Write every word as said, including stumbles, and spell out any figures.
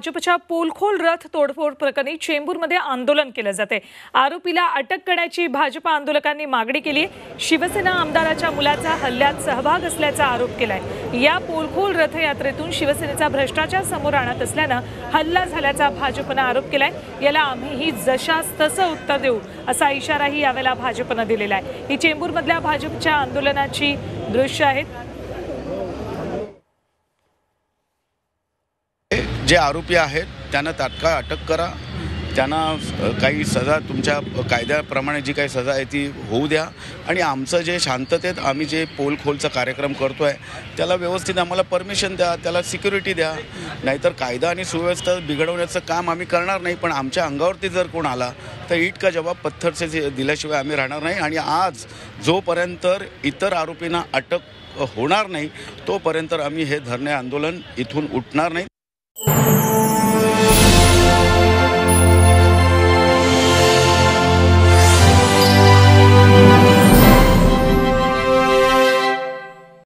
भाजपच्या पोलखोल रथ तोडफोड प्रकरणी चेंबूरमध्ये आंदोलन केले जाते। आरोपीला अटक करण्याची भाजप आंदोलकांनी मागणी केली। शिवसेना आमदाराच्या मुलाचा हल्ल्यात सहभाग असल्याचा आरोप केलाय। या पोलखोल रथयात्रेतून शिवसेनेचा भ्रष्टाचार समोर आणत असल्याने हल्ला झाल्याचा भाजपने आरोप केलाय। याला आम्हीही जशास तसं उत्तर देऊ असा इशाराही यावेळेला भाजपने दिलेला आहे। ही चेंबूरमधल्या भाजपच्या आंदोलनाची दृश्य आहेत। जे आरोपी आहेत त्यांना तात्काळ अटक करा, त्यांना काही सजा तुमच्या कायद्याप्रमाणे जी काही सजा आहे ती होऊ द्या आणि आमचं जे शांततेत आम्ही जे पोलखोलचा कार्यक्रम करतोय त्याला व्यवस्थित आम्हाला परमिशन द्या, त्याला सिक्युरिटी द्या। नाहीतर कायदा आणि सुव्यवस्था बिघडवण्याचं काम आम्ही करणार नाही। पण आमच्या अंगावरती जर कोण आला तर ईट का जवाब पत्थर से दिल्याशिवाय आम्ही राहणार नाही। आणि आज जोपर्यंत इतर आरोपींना अटक होणार नाही तोपर्यंत आम्ही हे धरणे आंदोलन इथून उठणार नाही।